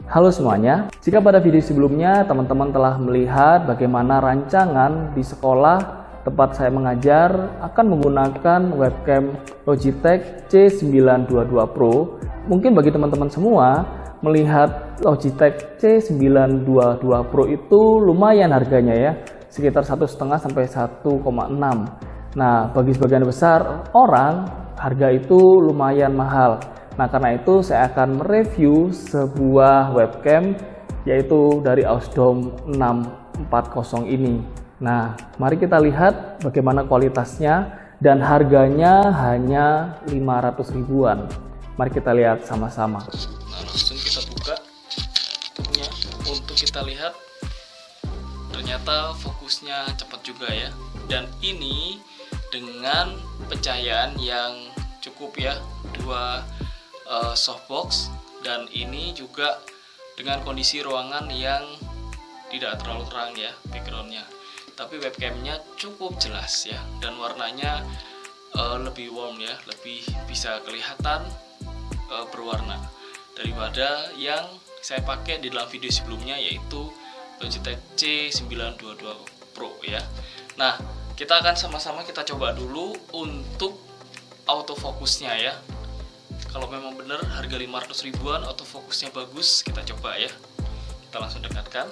Halo semuanya, jika pada video sebelumnya teman-teman telah melihat bagaimana rancangan di sekolah tempat saya mengajar akan menggunakan webcam Logitech C922 Pro, mungkin bagi teman-teman semua melihat Logitech C922 Pro itu lumayan harganya ya, sekitar 1,5 sampai 1,6. Nah, bagi sebagian besar orang, harga itu lumayan mahal. Nah, karena itu saya akan mereview sebuah webcam yaitu dari Ausdom 640 ini. Nah, mari kita lihat bagaimana kualitasnya dan harganya hanya 500 ribuan. Mari kita lihat sama-sama. Nah, langsung kita buka untuk kita lihat. Ternyata fokusnya cepat juga ya. Dan ini dengan pencahayaan yang cukup ya, 2 softbox, dan ini juga dengan kondisi ruangan yang tidak terlalu terang ya backgroundnya, tapi webcamnya cukup jelas ya, dan warnanya lebih warm ya, lebih bisa kelihatan berwarna daripada yang saya pakai di dalam video sebelumnya, yaitu Logitech C922 Pro ya. Nah, kita akan sama-sama kita coba dulu untuk autofokusnya ya. Kalau memang benar harga 500 ribuan, autofokusnya bagus, kita coba ya. Kita langsung dekatkan.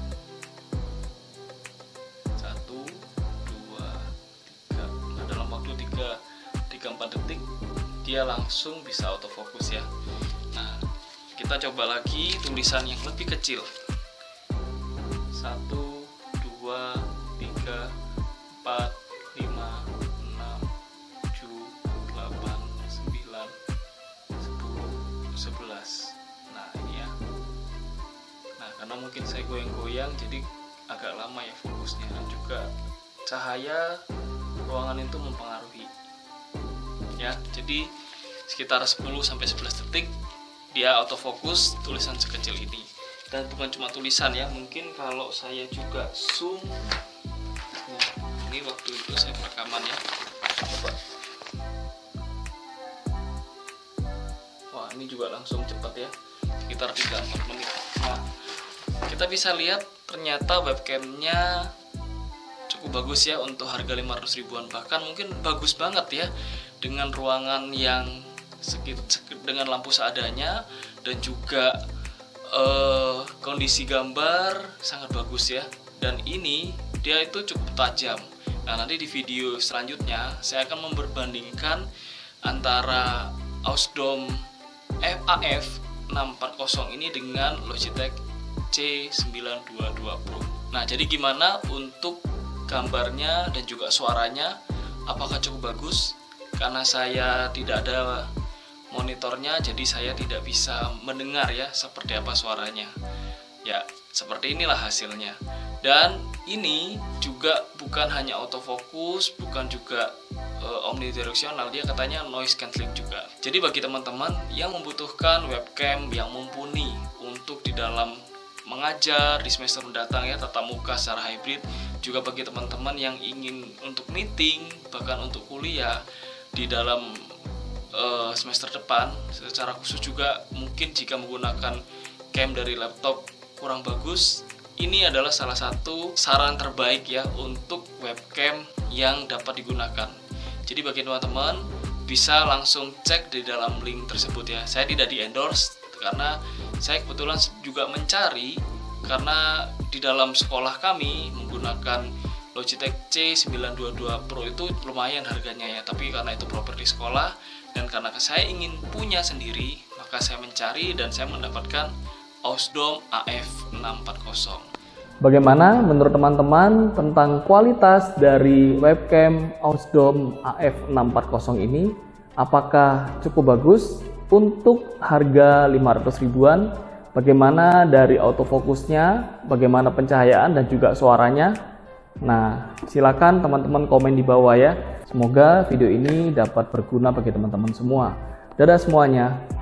1, 2, 3. Nah, dalam waktu 3-4 detik dia langsung bisa autofokus ya. Nah, kita coba lagi tulisan yang lebih kecil. 1, 2, 3, 4, 5, 6, 7, 8, 9, 10, 11. Nah, ini ya. Nah, karena mungkin saya goyang-goyang jadi agak lama ya fokusnya, dan juga cahaya ruangan itu mempengaruhi ya. Jadi sekitar 10-11 detik dia autofokus tulisan sekecil ini. Dan bukan cuma tulisan ya, mungkin kalau saya juga zoom. Ini waktu itu saya rekaman ya, coba. Wah, ini juga langsung cepat ya, sekitar 3-4 menit. Nah, kita bisa lihat ternyata webcamnya cukup bagus ya untuk harga 500 ribuan, bahkan mungkin bagus banget ya, dengan ruangan yang dengan lampu seadanya, dan juga kondisi gambar sangat bagus ya. Dan ini dia itu cukup tajam. Nah, nanti di video selanjutnya saya akan memperbandingkan antara Ausdom AF640 ini dengan Logitech C922 Pro. Nah, jadi gimana untuk gambarnya dan juga suaranya, apakah cukup bagus? Karena saya tidak ada monitornya, jadi saya tidak bisa mendengar ya seperti apa suaranya. Ya, seperti inilah hasilnya. Dan ini juga bukan hanya autofocus, bukan juga omnidirectional, dia katanya noise cancelling juga. Jadi bagi teman-teman yang membutuhkan webcam yang mumpuni untuk di dalam mengajar di semester mendatang ya, tatap muka secara hybrid, juga bagi teman-teman yang ingin untuk meeting, bahkan untuk kuliah di dalam semester depan secara khusus juga, mungkin jika menggunakan cam dari laptop kurang bagus, ini adalah salah satu saran terbaik ya untuk webcam yang dapat digunakan. Jadi bagi teman-teman bisa langsung cek di dalam link tersebut ya. Saya tidak di-endorse karena saya kebetulan juga mencari, karena di dalam sekolah kami menggunakan Logitech C922 Pro itu lumayan harganya ya, tapi karena itu properti sekolah dan karena saya ingin punya sendiri, maka saya mencari dan saya mendapatkan Ausdom AF640. Bagaimana menurut teman-teman tentang kualitas dari webcam Ausdom AF640 ini? Apakah cukup bagus untuk harga 500 ribuan? Bagaimana dari autofokusnya? Bagaimana pencahayaan dan juga suaranya? Nah, silakan teman-teman komen di bawah ya. Semoga video ini dapat berguna bagi teman-teman semua. Dadah semuanya.